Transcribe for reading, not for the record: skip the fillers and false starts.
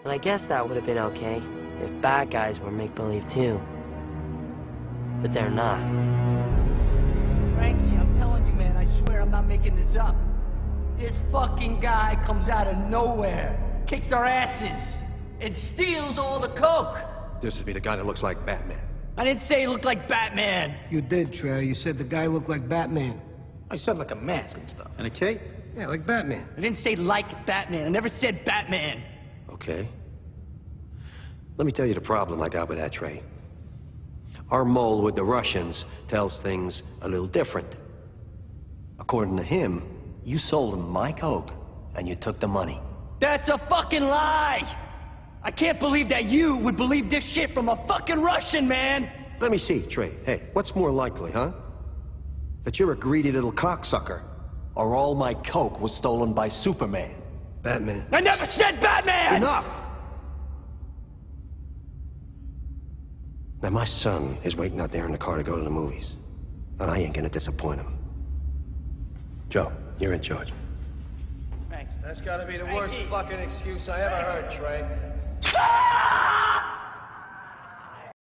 And I guess that would have been okay if bad guys were make-believe too. But they're not. Frankie, I'm telling you, man, I swear I'm not making this up. This fucking guy comes out of nowhere, kicks our asses, and steals all the coke. This would be the guy that looks like Batman. I didn't say he looked like Batman. You did, Trey. You said the guy looked like Batman. I said like a mask and stuff. And a cape? Yeah, like Batman. I didn't say like Batman. I never said Batman. Okay. Let me tell you the problem I got with that, Trey. Our mole with the Russians tells things a little different. According to him, you sold him my coke, and you took the money. That's a fucking lie! I can't believe that you would believe this shit from a fucking Russian, man! Let me see, Trey. Hey, what's more likely, huh? That you're a greedy little cocksucker, or all my coke was stolen by Superman? Batman. I never said Batman! Enough! Now, my son is waiting out there in the car to go to the movies, and I ain't gonna disappoint him. Joe, you're in charge. Thanks. That's gotta be the worst fucking excuse I ever heard, Trey. Ah!